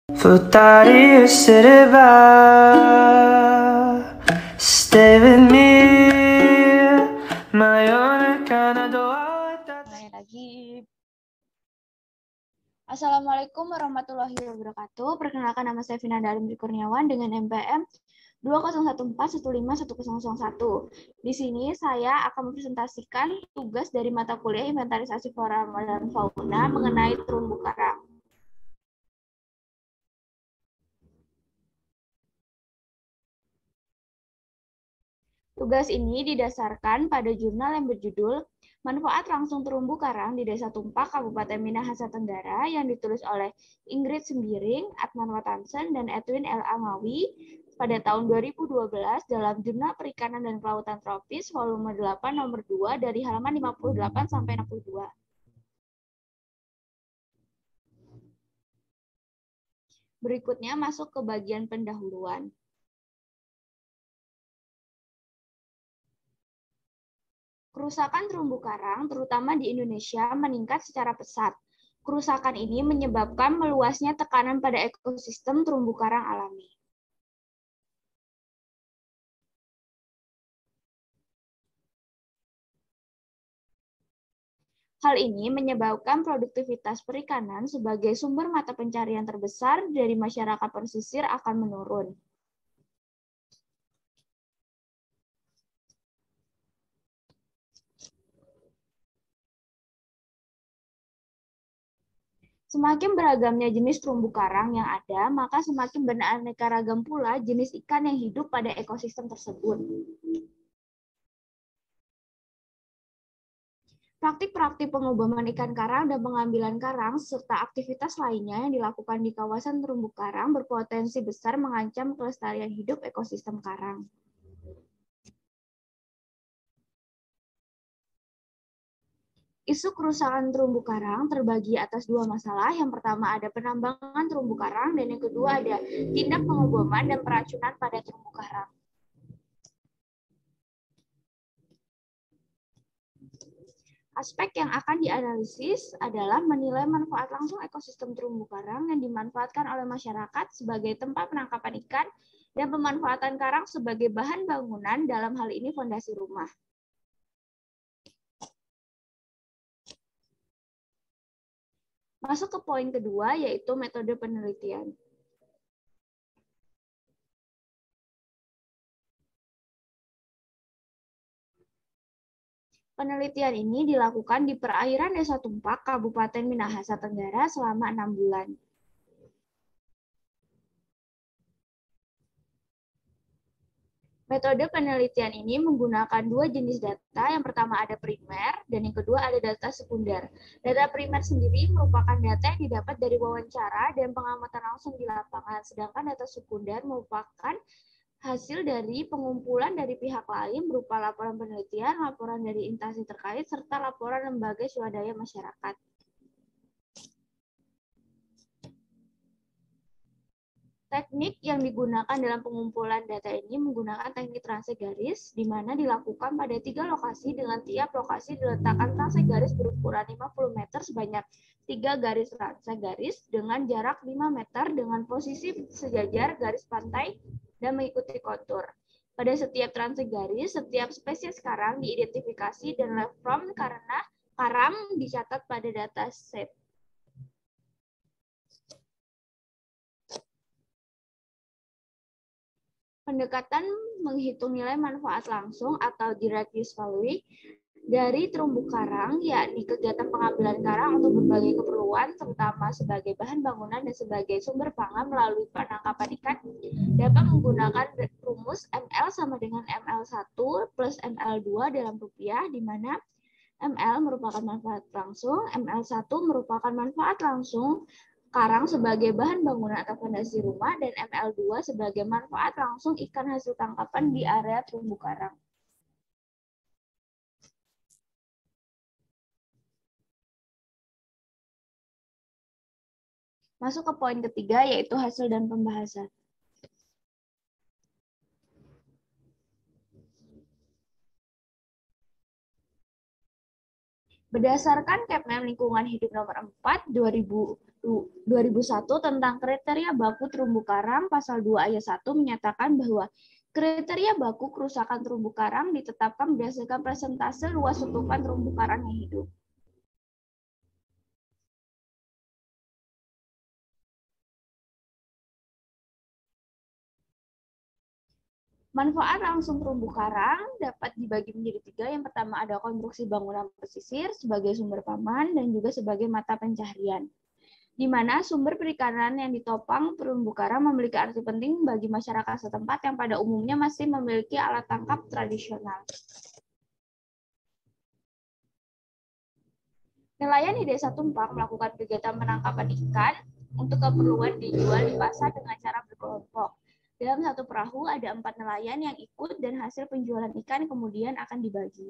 Flotare serva, stay with me, Mulai lagi. Assalamualaikum warahmatullahi wabarakatuh. Perkenalkan, nama saya Vina Dalim Kurniawan dengan MPM 2014151001. Di sini saya akan mempresentasikan tugas dari mata kuliah inventarisasi flora dan fauna mengenai terumbu karang. Tugas ini didasarkan pada jurnal yang berjudul Manfaat Langsung Terumbu Karang di Desa Tumpak, Kabupaten Minahasa Tenggara yang ditulis oleh Ingrid Sembiring, Adnan Watansen, dan Edwin L. Amawi pada tahun 2012 dalam Jurnal Perikanan dan Kelautan Tropis volume 8 nomor 2 dari halaman 58 sampai 62. Berikutnya masuk ke bagian pendahuluan. Kerusakan terumbu karang, terutama di Indonesia, meningkat secara pesat. Kerusakan ini menyebabkan meluasnya tekanan pada ekosistem terumbu karang alami. Hal ini menyebabkan produktivitas perikanan sebagai sumber mata pencarian terbesar dari masyarakat pesisir akan menurun. Semakin beragamnya jenis terumbu karang yang ada, maka semakin beraneka ragam pula jenis ikan yang hidup pada ekosistem tersebut. Praktik-praktik pengobaman ikan karang dan pengambilan karang serta aktivitas lainnya yang dilakukan di kawasan terumbu karang berpotensi besar mengancam kelestarian hidup ekosistem karang. Isu kerusakan terumbu karang terbagi atas dua masalah. Yang pertama ada penambangan terumbu karang dan yang kedua ada tindak pengobaman dan peracunan pada terumbu karang. Aspek yang akan dianalisis adalah menilai manfaat langsung ekosistem terumbu karang yang dimanfaatkan oleh masyarakat sebagai tempat penangkapan ikan dan pemanfaatan karang sebagai bahan bangunan, dalam hal ini fondasi rumah. Masuk ke poin kedua, yaitu metode penelitian. Penelitian ini dilakukan di perairan Desa Tumpak, Kabupaten Minahasa Tenggara selama 6 bulan. Metode penelitian ini menggunakan dua jenis data. Yang pertama ada primer, dan yang kedua ada data sekunder. Data primer sendiri merupakan data yang didapat dari wawancara dan pengamatan langsung di lapangan, sedangkan data sekunder merupakan hasil dari pengumpulan dari pihak lain berupa laporan penelitian, laporan dari instansi terkait, serta laporan lembaga swadaya masyarakat. Teknik yang digunakan dalam pengumpulan data ini menggunakan teknik transe garis, di mana dilakukan pada 3 lokasi dengan tiap lokasi diletakkan transe garis berukuran 50 meter sebanyak 3 garis transe garis dengan jarak 5 meter dengan posisi sejajar garis pantai dan mengikuti kontur. Pada setiap transe garis, setiap spesies karang diidentifikasi dan waveform karena karang dicatat pada dataset. Pendekatan menghitung nilai manfaat langsung atau direct use value dari terumbu karang, yakni kegiatan pengambilan karang untuk berbagai keperluan, terutama sebagai bahan bangunan dan sebagai sumber pangan melalui penangkapan ikan, dapat menggunakan rumus ML sama dengan ML1 plus ML2 dalam rupiah, di mana ML merupakan manfaat langsung, ML1 merupakan manfaat langsung karang sebagai bahan bangunan atau fondasi rumah, dan ML2 sebagai manfaat langsung ikan hasil tangkapan di area terumbu karang. Masuk ke poin ketiga, yaitu hasil dan pembahasan. Berdasarkan Kepmen Lingkungan Hidup nomor 4 2012 2001 tentang kriteria baku terumbu karang, pasal 2 ayat 1 menyatakan bahwa kriteria baku kerusakan terumbu karang ditetapkan berdasarkan persentase luas tutupan terumbu karang yang hidup. Manfaat langsung terumbu karang dapat dibagi menjadi 3. Yang pertama ada konstruksi bangunan pesisir sebagai sumber paman dan juga sebagai mata pencaharian, di mana sumber perikanan yang ditopang terumbu karang memiliki arti penting bagi masyarakat setempat yang pada umumnya masih memiliki alat tangkap tradisional. Nelayan di Desa Tumpang melakukan kegiatan penangkapan ikan untuk keperluan dijual di pasar dengan cara berkelompok. Dalam satu perahu ada 4 nelayan yang ikut dan hasil penjualan ikan kemudian akan dibagi.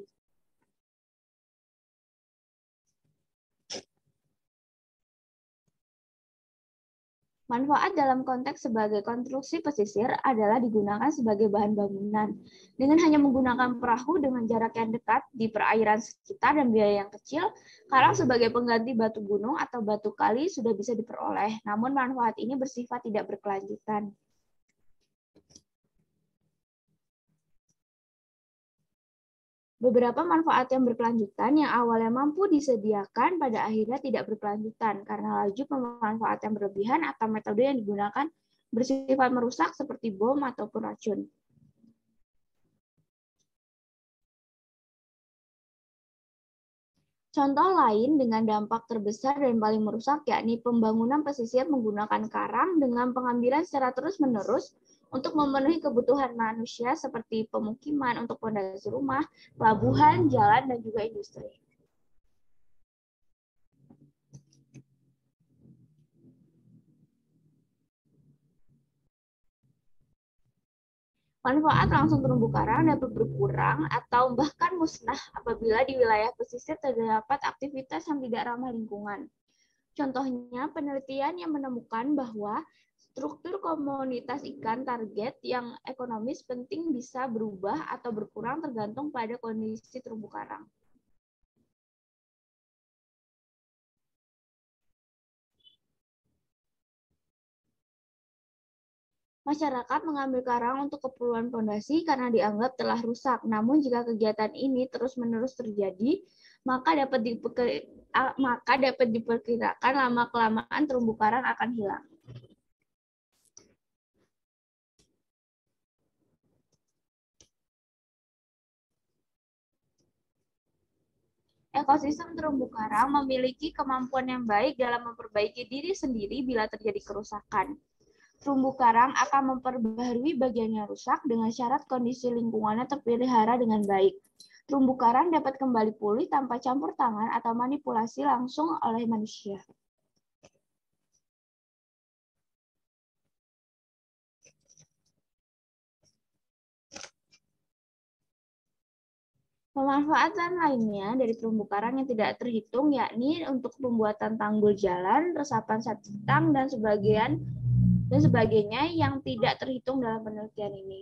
Manfaat dalam konteks sebagai konstruksi pesisir adalah digunakan sebagai bahan bangunan. Dengan hanya menggunakan perahu dengan jarak yang dekat di perairan sekitar dan biaya yang kecil, karang sebagai pengganti batu gunung atau batu kali sudah bisa diperoleh. Namun manfaat ini bersifat tidak berkelanjutan. Beberapa manfaat yang berkelanjutan yang awalnya mampu disediakan pada akhirnya tidak berkelanjutan karena laju pemanfaatan berlebihan atau metode yang digunakan bersifat merusak seperti bom ataupun racun. Contoh lain dengan dampak terbesar dan paling merusak yakni pembangunan pesisir menggunakan karang dengan pengambilan secara terus-menerus untuk memenuhi kebutuhan manusia seperti pemukiman untuk fondasi rumah, pelabuhan, jalan, dan juga industri. Manfaat langsung terumbu karang dapat berkurang atau bahkan musnah apabila di wilayah pesisir terdapat aktivitas yang tidak ramah lingkungan. Contohnya, penelitian yang menemukan bahwa struktur komunitas ikan target yang ekonomis penting bisa berubah atau berkurang tergantung pada kondisi terumbu karang. Masyarakat mengambil karang untuk keperluan fondasi karena dianggap telah rusak. Namun jika kegiatan ini terus-menerus terjadi, maka dapat diperkirakan lama-kelamaan terumbu karang akan hilang. Ekosistem terumbu karang memiliki kemampuan yang baik dalam memperbaiki diri sendiri bila terjadi kerusakan. Terumbu karang akan memperbaharui bagian yang rusak dengan syarat kondisi lingkungannya terpelihara dengan baik. Terumbu karang dapat kembali pulih tanpa campur tangan atau manipulasi langsung oleh manusia. Pemanfaatan lainnya dari terumbu karang yang tidak terhitung yakni untuk pembuatan tanggul jalan, resapan satitang, dan sebagainya yang tidak terhitung dalam penelitian ini.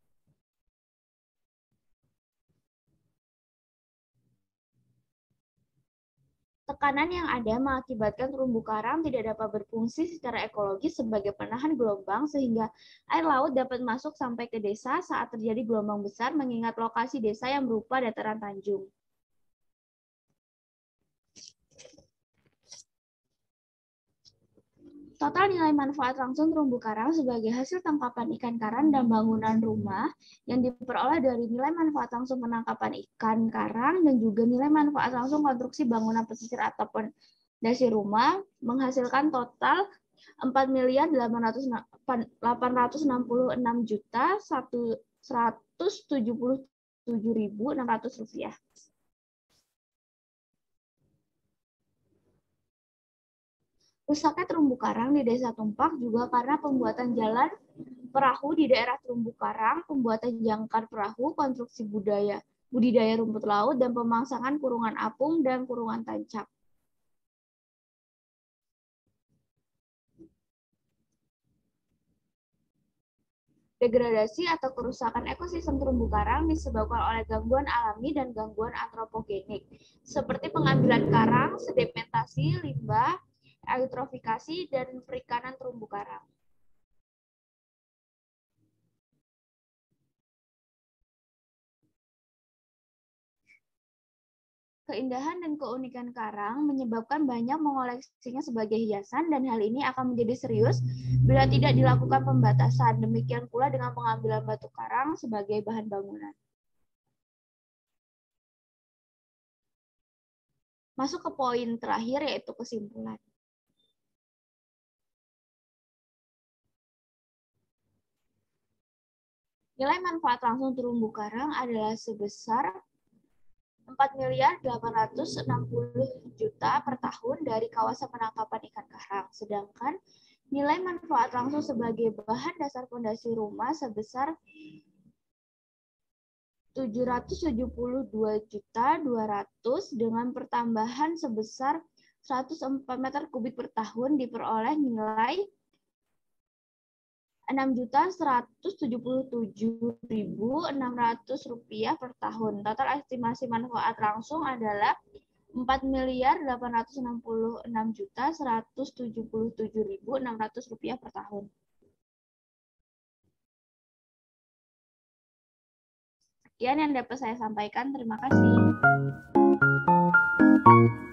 Tekanan yang ada mengakibatkan terumbu karang tidak dapat berfungsi secara ekologis sebagai penahan gelombang sehingga air laut dapat masuk sampai ke desa saat terjadi gelombang besar mengingat lokasi desa yang berupa dataran tanjung. Total nilai manfaat langsung terumbu karang sebagai hasil tangkapan ikan karang dan bangunan rumah yang diperoleh dari nilai manfaat langsung penangkapan ikan karang dan juga nilai manfaat langsung konstruksi bangunan pesisir ataupun fondasi rumah menghasilkan total 4.866.177.600 rupiah. Rusaknya terumbu karang di Desa Tumpak juga karena pembuatan jalan perahu di daerah terumbu karang, pembuatan jangkar perahu, konstruksi budidaya rumput laut, dan pemangsangan kurungan apung dan kurungan tancap. Degradasi atau kerusakan ekosistem terumbu karang disebabkan oleh gangguan alami dan gangguan antropogenik, seperti pengambilan karang, sedimentasi, limbah, eutrofikasi, dan perikanan terumbu karang. Keindahan dan keunikan karang menyebabkan banyak mengoleksinya sebagai hiasan, dan hal ini akan menjadi serius bila tidak dilakukan pembatasan. Demikian pula dengan pengambilan batu karang sebagai bahan bangunan. Masuk ke poin terakhir, yaitu kesimpulan. Nilai manfaat langsung terumbu karang adalah sebesar 4.860.000.000 per tahun dari kawasan penangkapan ikan karang. Sedangkan nilai manfaat langsung sebagai bahan dasar fondasi rumah sebesar 772.200.000 dengan pertambahan sebesar 104 meter kubik per tahun diperoleh nilai 6.177.600 rupiah per tahun. Total estimasi manfaat langsung adalah 4.866.177.600 rupiah per tahun. Sekian yang dapat saya sampaikan. Terima kasih.